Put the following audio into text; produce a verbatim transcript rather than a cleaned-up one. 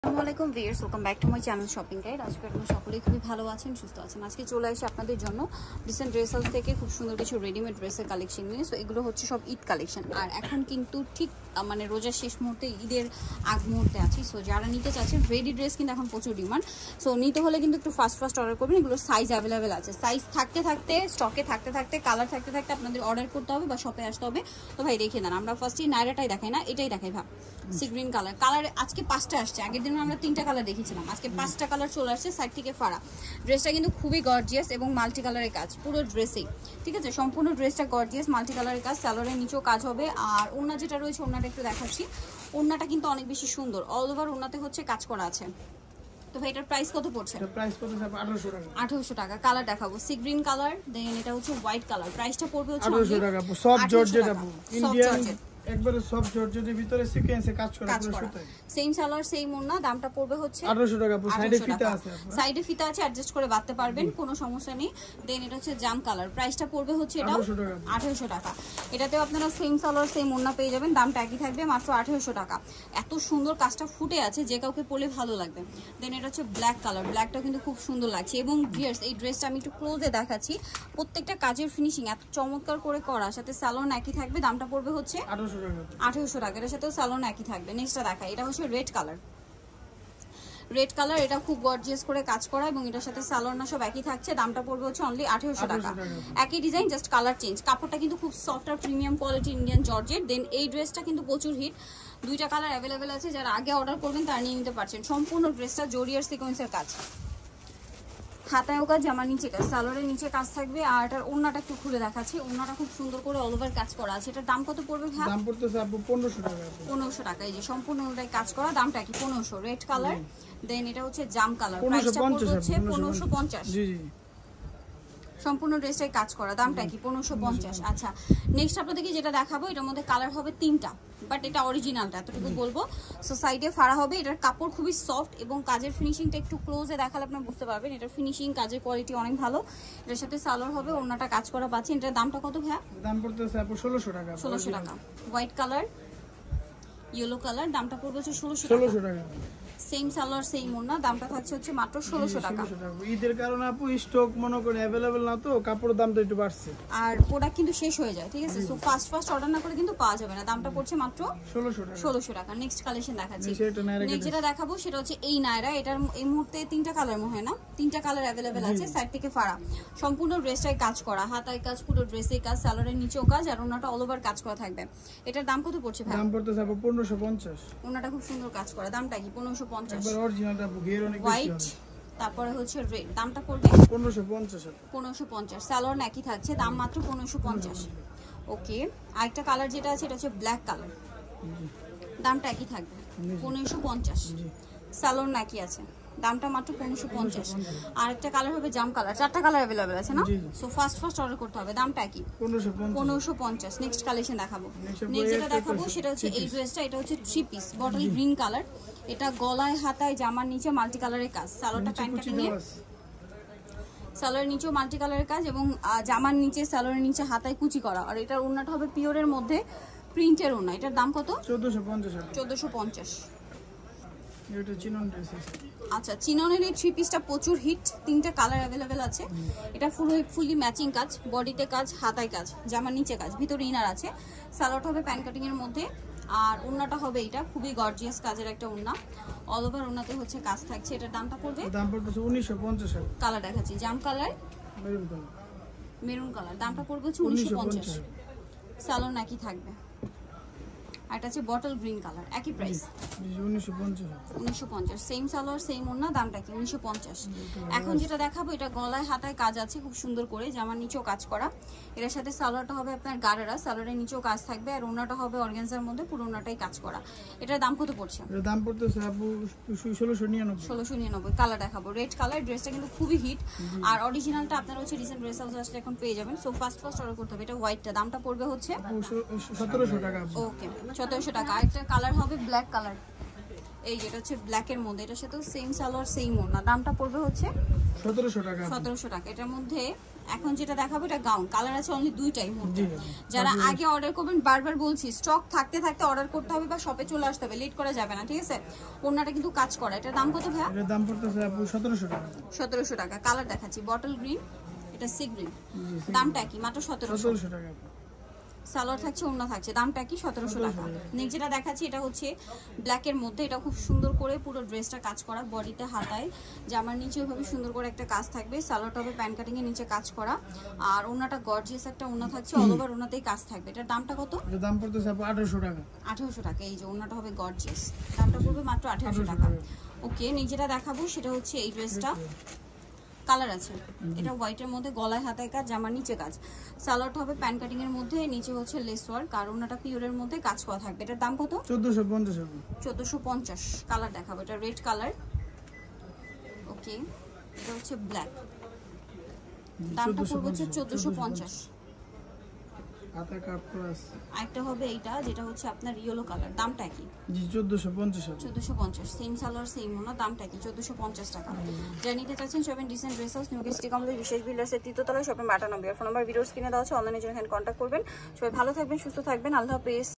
আসসালামু আলাইকুম viewers, welcome back to my channel shopping guide. আজকে আপনারা সকলেই খুবই ভালো আছেন, সুস্থ আছেন। আজকে চলে আসি আপনাদের জন্য রিসেন্ট ড্রেস হাউস থেকে খুব সুন্দর কিছু রেডিমেড ড্রেসের কালেকশন নিয়ে। সো এগুলো হচ্ছে সব ঈদ কালেকশন, আর এখন কিন্তু ঠিক মানে রোজার শেষ মুহূর্তে, ঈদের আগ মুহূর্তে আছি। সো যারা নিতে চাচ্ছেন রেডি ড্রেস কিন্তু এখন প্রচুর ডিমান্ড। সো নিতে হলে কিন্তু একটু ফাস্ট ফাস্ট অর্ডার করবেন। এগুলোর সাইজ অ্যাভেলেবেল আছে, সাইজ থাকতে থাকতে স্টকে থাকতে থাকতে কালার থাকতে থাকতে আপনাদের অর্ডার করতে হবে বা শপে আসতে হবে। তো ভাই দেখিয়ে দেন, আমরা ফার্স্টই নাইরাটাই দেখাই না, এটাই দেখাই ভাব, সি গ্রিন কালার। কালার আজকে পাঁচটা আসছে, আগের দিন আমরা তিনটা কালার দেখেছিলাম, আজকে পাঁচটা কালার চলে আসছে সাইড থেকে ফাড়া। ড্রেসটা কিন্তু খুবই গর্জিয়াস এবং মাল্টি কালারের কাজ পুরো ড্রেসেই, ঠিক আছে? সম্পূর্ণ ড্রেসটা গর্জিয়াস মাল্টি কালারের কাজ, সালোয়ারের নিচেও কাজ হবে। আর ওড়না যেটা রয়েছে, ওড়নাটা একটু দেখাচ্ছি। ওড়নাটা কিন্তু অনেক বেশি সুন্দর, অল ওভার ওড়নাতে হচ্ছে কাজ করা আছে। তো ভাই এটার প্রাইস কত পড়ছে? এটার প্রাইস পড়ছে আঠারোশো টাকা। আঠারোশো টাকা। কালার দেখাবো সি গ্রিন কালার, দেন এটা হচ্ছে হোয়াইট কালার। প্রাইসটা পড়বে হচ্ছে আঠারোশো টাকা। সফট জর্জেট আপু, ইন্ডিয়ান একবারে সফট জর্জেটের ভিতরে সিকোয়েন্সে কাজ করা পুরো সুতায়। সেম সালোয়ার সেম ওড়না, দামটা পড়বে হচ্ছে আঠারোশো টাকা। সাইডে ফিতা আছে, সাইডে ফিতা আছে, অ্যাডজাস্ট করে বাঁধতে পারবেন, কোনো সমস্যা নেই। দেন এটা হচ্ছে জাম কালার, প্রাইসটা পড়বে হচ্ছে এটা আঠারোশো টাকা। এটাতেও আপনারা সেম সালোয়ার সেম ওড়না পেয়ে যাবেন, দামটা একই থাকবে, মাত্র আঠারোশো টাকা। এত সুন্দর কাজটা ফুটে আছে, যে কাউকে পরলে ভালো লাগবে। দেন এটা হচ্ছে ব্ল্যাক কালার, ব্ল্যাকটা কিন্তু খুব সুন্দর লাগছে। এবং ভিউয়ার্স, এই ড্রেসটা আমি একটু ক্লোজে দেখাচ্ছি, প্রত্যেকটা কাজের ফিনিশিং এত চমৎকার করে করা, সাথে সালোয়ার একই থাকবে, দামটা পড়বে হচ্ছে আঠারোশো টাকা। আঠারোশো টাকা। এটার সাথেও সালোয়ার একই থাকবে। নেক্সটটা দেখা, এটা হচ্ছে রেড কালার। রেড কালার, এটা খুব গর্জিয়াস করে কাজ করা এবং এটার সাথে সালোয়ার না সব একই থাকছে, দামটা পড়বে হচ্ছে অনলি আঠারোশো টাকা। একই ডিজাইন, জাস্ট কালার চেঞ্জ। কাপড়টা কিন্তু খুব সফট আর premium quality Indian georgette. Then এই ড্রেসটা কিন্তু প্রচুর হিট, দুইটা কালার অ্যাভেলেবেল আছে, যারা আগে অর্ডার করবেন তারা নিয়ে নিতে পারছেন। সম্পূর্ণ ড্রেসটা জরিয়ার সিকোয়েন্সের কাজ, হাতায়ও কাজ, জামার নিচে কাজ, সালোয়ারের নিচে কাজ থাকবে। আর এটার ওড়নাটা একটু খুলে দেখাচ্ছি, ওড়নাটা খুব সুন্দর করে অল ওভার কাজ করা আছে। এটার দাম কত পড়বে ভাই? দাম পড়তেছে আপু পনেরোশো টাকা। পনেরোশো টাকা। এই যে সম্পূর্ণ ওটাই কাজ করা, দামটা কি পনেরোশো। রেড কালার, দেন এটা হচ্ছে জাম কালার, প্রাইসটা পড়বে হচ্ছে পনেরোশো পঞ্চাশ। জি জি, সম্পূর্ণ ড্রেসটাই কাজ করা, দামটা কি পনেরোশো পঞ্চাশ। আচ্ছা, নেক্সট আপনাদেরকে যেটা দেখাবো, এটার মধ্যে কালার হবে তিনটা, বাট এটা অরিজিনালটা এতটুকু বলবো। সো সাইডে ফাড়া হবে, এটার কাপড় খুবই সফট এবং কাজের ফিনিশিংটা একটু ক্লোজে দেখালে আপনারা বুঝতে পারবেন। এটার ফিনিশিং, কাজের কোয়ালিটি অনেক ভালো। এটার সাথে সালোয়ার হবে, ওড়নাটা কাজ করা পাচ্ছেন। এটার দামটা কত ভাইয়া? দাম পড়তেছে আপু ষোলোশো টাকা। ষোলোশো টাকা। হোয়াইট কালার, ইয়েলো কালার, দামটা পড়বে হচ্ছে ষোলোশো টাকা। সেম সালোয়ার সেম ওড়না, দামটা থাকছে হচ্ছে মাত্র ষোলোশো টাকা। ঈদের কারণে আপু স্টক মনে করে অ্যাভেলেবেল না, তো কাপড়ের দামটা একটু বাড়ছে। আর প্রোডাক্ট কিন্তু শেষ হয়ে যায়, ঠিক আছে? সো ফাস্ট ফাস্ট অর্ডার না করে কিন্তু পাওয়া যাবে না। দামটা পড়ছে মাত্র ষোলোশো টাকা। ষোলোশো টাকা। নেক্সট কালেকশন দেখাচ্ছি। নেক্সট যেটা দেখাবো সেটা হচ্ছে এই নায়রা। এটার এই মুহূর্তে তিনটা কালার মনে হয় না, তিনটা কালার অ্যাভেলেবেল আছে। সাইড থেকে ফাড়া, সম্পূর্ণ ড্রেসটাই কাজ করা, হাতায় কাজ, পুরো ড্রেসে কাজ, সালোয়ারের নিচেও কাজ, আর ওনাটা অল ওভার কাজ করা থাকবে। এটার দাম কত পড়ছে ভাই? দাম পড়তেছে আপু পনেরোশো পঞ্চাশ। ওনাটা খুব সুন্দর কাজ করা, দামটা কি পনেরোশো পঞ্চাশ। হোয়াইট, তারপরে হচ্ছে রেড, দামটা পড়বে পনেরোশো পঞ্চাশ। পনেরোশো পঞ্চাশ। সালোয়ার একই থাকছে, দাম মাত্র পনেরোশো পঞ্চাশ। ওকে, আরেকটা কালার যেটা আছে এটা হচ্ছে ব্ল্যাক কালার, দামটা একই থাকবে পনেরোশো পঞ্চাশ। সালোয়ার একই আছে, দামটা মাত্র পনেরোশো পঞ্চাশ। আর একটা কালার হবে জাম কালার, চারটা কালার অ্যাভেলেবেল আছে না? সো ফার্স্ট ফার্স্ট অর্ডার করতে হবে, দামটা কি পনেরোশো পঞ্চাশ। নেক্সট কালেকশন দেখাবো। নেক্সট যেটা দেখাবো সেটা হচ্ছে এই ড্রেসটা, এটা হচ্ছে three piece bottle green colour. এটা গলায়, হাতায়, জামার নিচে মাল্টি কালারের কাজ, সালোয়ারটা প্যান্ট কাটিং এ, সালোয়ারের নিচেও মাল্টি কালারের কাজ এবং জামার নিচে, সালোয়ারের নিচে, হাতায় কুচি করা। আর এটার ওড়নাটা হবে পিওরের মধ্যে প্রিন্টের ওড়না। এটার দাম কত? চোদ্দোশো পঞ্চাশ। চোদ্দোশো পঞ্চাশ। আচ্ছা, চিননের এই থ্রি পিসটা প্রচুর হিট, তিনটা কালার অ্যাভেলেবেল আছে। এটা ফুল ফুললি ম্যাচিং কাজ, বডিতে কাজ, হাতায় কাজ, জামার নিচে কাজ, ভিতরে ইনার আছে। সালোয়ারটা হবে প্যান্ট কাটিং এর মধ্যে, আর ওড়নাটা হবে এটা খুবই গর্জিয়াস কাজের একটা ওড়না, অল ওভার ওড়নাতে হচ্ছে কাজ থাকছে। এটার দামটা পড়বে, দাম পড়বে উনিশশো পঞ্চাশ। কালার দেখাচ্ছি, জাম colour, maroon colour, maroon colour, দামটা পড়বে হচ্ছে উনিশশো পঞ্চাশ। সালোয়ার একই থাকবে। আর এটা হচ্ছে বটল গ্রিন কালার, একই প্রাইস উনিশশো পঞ্চাশ। সেম সালোয়ার সেম ওড়না, দামটা কি উনিশশো পঞ্চাশ। এখন যেটা দেখাবো এটা গলায়, হাতায় কাজ আছে খুব সুন্দর করে, জামার নিচেও কাজ করা। এটার সাথে সালোয়ারটা হবে আপনার গারারা, সালোয়ারের নিচেও কাজ থাকবে, আর ওড়নাটা হবে অর্গানজার মধ্যে, পুরো ওড়নাটাই কাজ করা। এটার দাম কত পড়ছে? এর দাম পড়তেছে আপু ষোলোশো নিরানব্বই। ষোলোশো নিরানব্বই। কালার দেখাবো রেড কালার, ড্রেসটা কিন্তু খুবই হিট, আর অরিজিনালটা আপনারা হচ্ছে রিসেন্ট ড্রেস হাউস আসলে এখন পেয়ে যাবেন। সো ফার্স্ট ফার্স্ট অর্ডার করতে হবে। এটা হোয়াইটটা, দামটা পড়বে হচ্ছে সতেরোশো টাকা। ওকে, সতেরোশো টাকা। আরেকটা কালার হবে ব্ল্যাক কালার, এই যেটা হচ্ছে ব্ল্যাকের মধ্যে, এটার সাথে সেম সালোয়ার সেম ওড়না, দামটা পড়বে হচ্ছে সতেরোশো টাকা। সতেরোশো টাকা। এটার মধ্যে এখন যেটা দেখাবো এটা গাউন, কালার আছে অনলি দুইটাই মধ্যে। যারা আগে অর্ডার করবেন, বারবার বলছি স্টক থাকতে থাকতে অর্ডার করতে হবে বা শপে চলে আসতে হবে, লেট করা যাবে না, ঠিক আছে? ওড়নাটা কিন্তু কাজ করা। এটার দাম কত ভাইয়া? এর দাম পড়তেছে আপু সতেরোশো টাকা। সতেরোশো টাকা। কালার দেখাচ্ছি বটল গ্রিন, এটা সি গ্রিন, দামটা কি? মাত্র সতেরোশো টাকা। সালোয়ার থাকছে, ওড়না থাকছে, দামটা কি? সতেরোশো টাকা। নেক্সট যেটা দেখাচ্ছি এটা হচ্ছে ব্ল্যাকের মধ্যে, এটা খুব সুন্দর করে পুরো ড্রেসটা কাজ করা, বডিতে হাতায় জামার নিচে ওইভাবে সুন্দর করে একটা কাজ থাকবে, সালোয়ারটা হবে প্যান্ট কাটিং এর নিচে কাজ করা, আর ওড়নাটা গর্জিয়াস একটা ওড়না থাকছে, অল ওভার ওড়নাতেই কাজ থাকবে। এটার দামটা কত? এর দাম পড়তেছে আঠারোশো টাকা। আঠারোশো টাকা। এই যে ওড়নাটা হবে গর্জিয়াস, দামটা পড়বে মাত্র আঠারোশো টাকা। ওকে, নেক্সট যেটা দেখাবো সেটা হচ্ছে এই ড্রেসটা, কালার আছে, এটা হোয়াইটের মধ্যে, গলায় হাতায় কাজ, জামার নিচে কাজ, সালোয়ারটা হবে প্যান্ট কাটিং এর মধ্যে, নিচে হচ্ছে লেস ওয়ার্ক, আর ওনাটা পিওরের মধ্যে কাজ করা থাকবে। এটার দাম কত? চোদ্দোশো পঞ্চাশ। চোদ্দোশো পঞ্চাশ। কালার দেখাবো, এটা রেড কালার। ওকে, এটা হচ্ছে ব্ল্যাক, দামটা পড়বে হচ্ছে চোদ্দোশো পঞ্চাশ। হাতে কাট করা আছে। আরেকটা হবে এইটা, যেটা হচ্ছে আপনার ইয়েলো কালার, দামটা কি? জি চোদ্দোশো পঞ্চাশ। চোদ্দোশো পঞ্চাশ, সেম সালোয়ার সেম ওনা, দামটা কি? চোদ্দোশো পঞ্চাশ টাকা। যারা নিতে চাচ্ছেন shopping decent dress house, new গেস্টি কমপ্লেক্স, বিশেষ বিল্ডার্সের তৃতীয়তলায়, শপিং বাটা নম্বর, ফোন নাম্বার ভিডিওস কিনে দেওয়া আছে, অনলাইনে যেখানে কন্ট্যাক্ট করবেন। সবাই ভালো থাকবেন, সুস্থ থাকবেন, আল্লাহ হাফেজ।